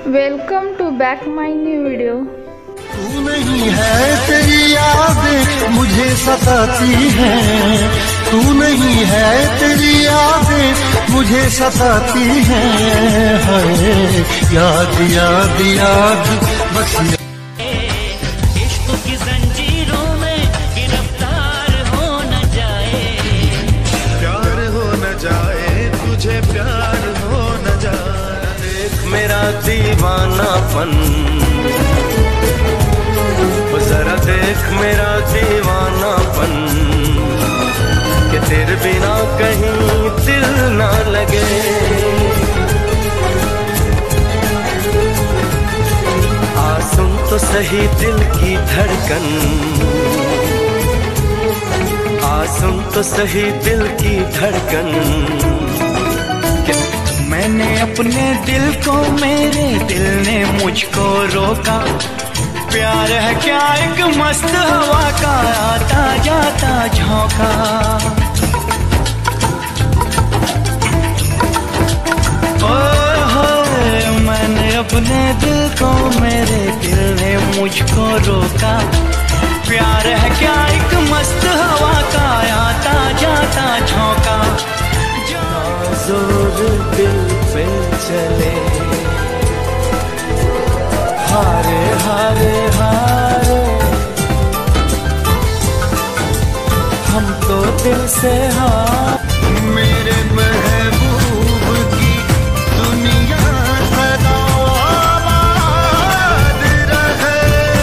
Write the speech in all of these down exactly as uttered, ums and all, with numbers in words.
Welcome to back my new video. तू नहीं है तेरी यादें मुझे सताती हैं, तू नहीं है तेरी यादें मुझे सताती हैं। हाय याद याद याद बस इश्क की जंजीरों में गिरफ्तार हो न जाए, प्यार हो न जाए तुझे प्यार हो न जाए। देख मेरा दीवानापन, जरा देख मेरा दीवानापन, कि तेरे बिना कहीं दिल ना लगे। आ सुन तो सही दिल की धड़कन, आ सुन तो सही दिल की धड़कन। मैंने अपने दिल को, मेरे दिल ने मुझको रोका। प्यार है क्या एक मस्त हवा का आता जाता झोंका। ओए होए मैंने अपने दिल को, मेरे दिल ने मुझको रोका। प्यार है क्या एक मस्त हवा का आता जाता झोंका। जोर दिल पे चले, हारे हारे हारे, हम तो दिल से हार। मेरे महबूब की दुनिया सदा आबाद रहे।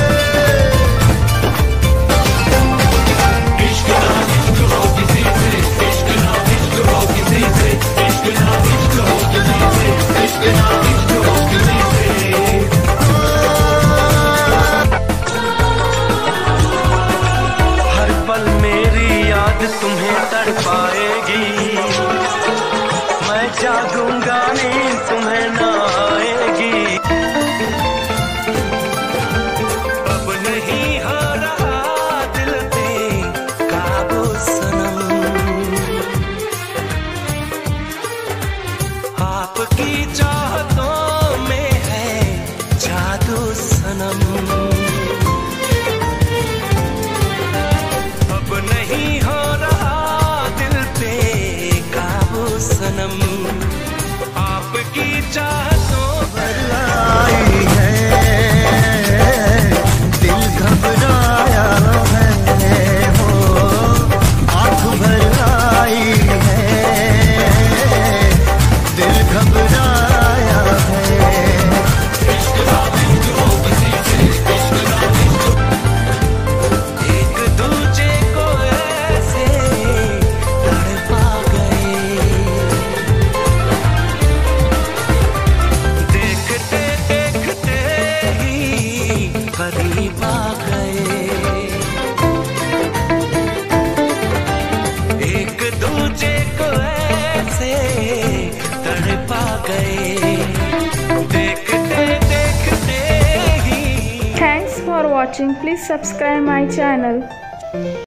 इश्क ना इश्क हो किसी से, इश्क ना इश्क हो किसी से, इश्क ना इश्क हो किसी से, इश्क ना इश्क हो किसी से। हर पल मेरी याद तुम्हें तड़पाएगी, मैं जागूंगा नींद तुम्हें ना आएगी। अब नहीं हो रहा दिल पे काबू सनम, आपकी चाहतों में है जादू सनम। अब नहीं हो रहा दिल पे काबू सनम, आपकी चाहतों भर आई है दिल घबराया है, हो आँख भर आई है दिल घबराया है। इश्क ना इश्क हो किसी से, इश्क ना इश्क। एक दूजे को ऐसे तड़पा गए, देखते देखते ही करीब आ गए। एक दूजे को ऐसे तड़पा गए, देखते देखते ही। Thanks for watching. Please subscribe my channel.